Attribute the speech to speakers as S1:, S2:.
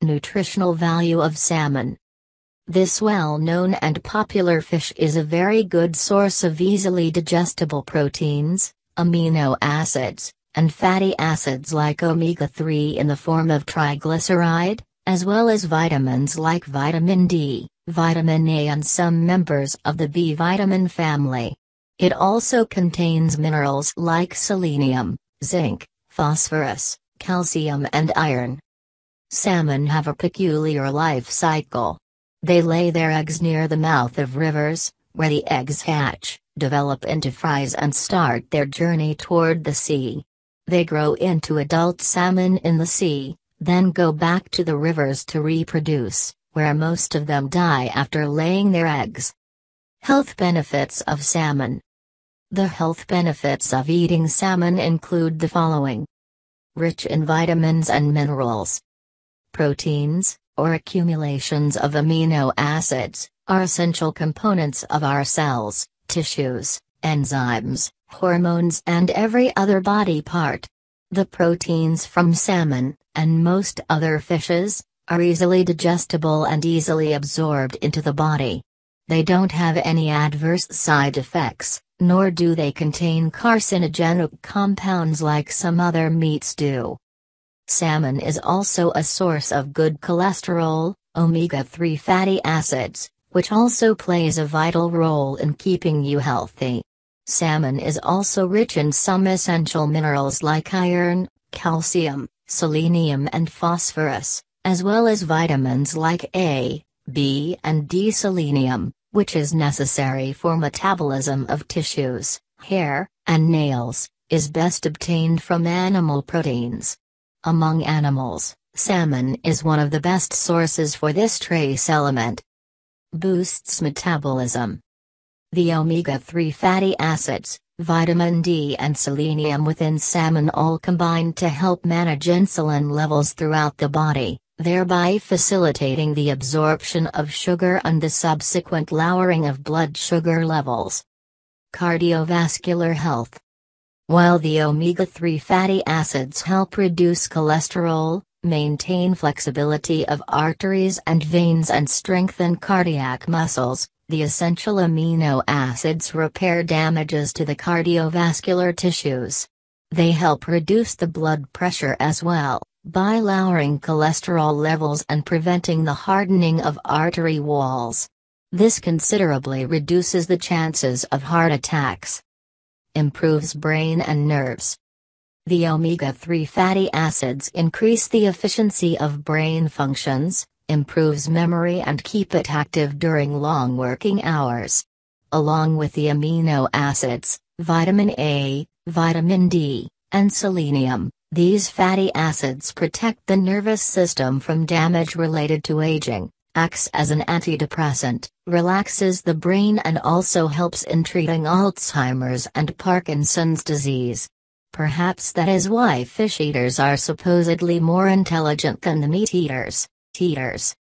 S1: Nutritional value of salmon. This well-known and popular fish is a very good source of easily digestible proteins, amino acids, and fatty acids like omega-3 in the form of triglyceride, as well as vitamins like vitamin D, vitamin A and some members of the B vitamin family. It also contains minerals like selenium, zinc, phosphorus, calcium and iron. Salmon have a peculiar life cycle. They lay their eggs near the mouth of rivers, where the eggs hatch, develop into fries and start their journey toward the sea. They grow into adult salmon in the sea, then go back to the rivers to reproduce, where most of them die after laying their eggs. Health benefits of salmon. The health benefits of eating salmon include the following. Rich in vitamins and minerals. Proteins, or accumulations of amino acids, are essential components of our cells, tissues, enzymes, hormones and every other body part. The proteins from salmon, and most other fishes, are easily digestible and easily absorbed into the body. They don't have any adverse side effects, nor do they contain carcinogenic compounds like some other meats do. Salmon is also a source of good cholesterol, omega-3 fatty acids, which also plays a vital role in keeping you healthy. Salmon is also rich in some essential minerals like iron, calcium, selenium and phosphorus, as well as vitamins like A, B and D. Selenium, which is necessary for metabolism of tissues, hair, and nails, is best obtained from animal proteins. Among animals, salmon is one of the best sources for this trace element. Boosts metabolism. The omega-3 fatty acids, vitamin D and selenium within salmon all combine to help manage insulin levels throughout the body, thereby facilitating the absorption of sugar and the subsequent lowering of blood sugar levels. Cardiovascular health. While the omega-3 fatty acids help reduce cholesterol, maintain flexibility of arteries and veins and strengthen cardiac muscles, the essential amino acids repair damages to the cardiovascular tissues. They help reduce the blood pressure as well, by lowering cholesterol levels and preventing the hardening of artery walls. This considerably reduces the chances of heart attacks. Improves brain and nerves. The omega-3 fatty acids increase the efficiency of brain functions, improves memory and keep it active during long working hours. Along with the amino acids, vitamin A, vitamin D, and selenium, these fatty acids protect the nervous system from damage related to aging, acts as an antidepressant, relaxes the brain and also helps in treating Alzheimer's and Parkinson's disease. Perhaps that is why fish eaters are supposedly more intelligent than the meat eaters.